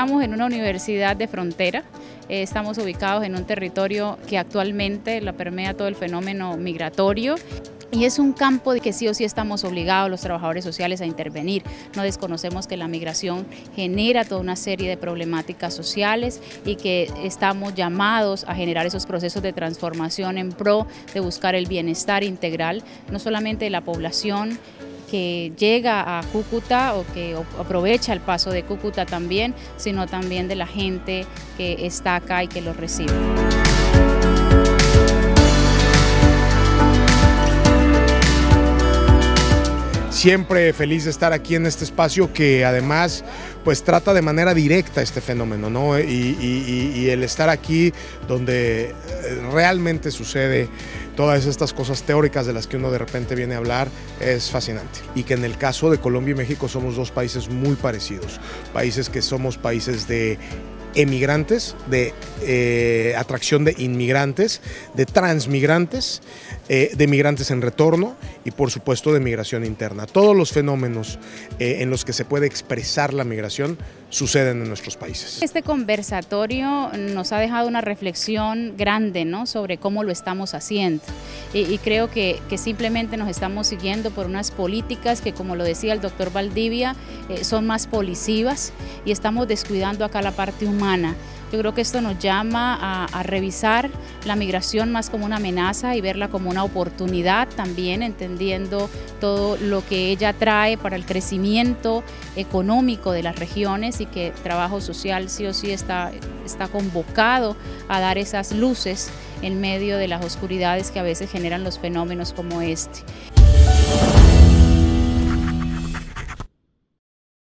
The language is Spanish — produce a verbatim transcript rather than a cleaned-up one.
estamos en una universidad de frontera, eh, estamos ubicados en un territorio que actualmente la permea todo el fenómeno migratorio. Y es un campo de que sí o sí estamos obligados los trabajadores sociales a intervenir. No desconocemos que la migración genera toda una serie de problemáticas sociales y que estamos llamados a generar esos procesos de transformación en pro de buscar el bienestar integral, no solamente de la población que llega a Cúcuta o que aprovecha el paso de Cúcuta también, sino también de la gente que está acá y que lo recibe. Siempre feliz de estar aquí en este espacio que además pues trata de manera directa este fenómeno, ¿no? Y, y, y el estar aquí donde realmente sucede todas estas cosas teóricas de las que uno de repente viene a hablar es fascinante. Y que en el caso de Colombia y México somos dos países muy parecidos, países que somos países de emigrantes, de eh, atracción de inmigrantes, de transmigrantes, eh, de migrantes en retorno y por supuesto de migración interna. Todos los fenómenos eh, en los que se puede expresar la migración suceden en nuestros países. Este conversatorio nos ha dejado una reflexión grande, ¿no?, sobre cómo lo estamos haciendo y, y creo que, que simplemente nos estamos siguiendo por unas políticas que, como lo decía el doctor Valdivia, eh, son más policivas y estamos descuidando acá la parte humana. Yo creo que esto nos llama a, a revisar la migración más como una amenaza y verla como una oportunidad también, entendiendo todo lo que ella trae para el crecimiento económico de las regiones y que el trabajo social sí o sí está, está convocado a dar esas luces en medio de las oscuridades que a veces generan los fenómenos como este.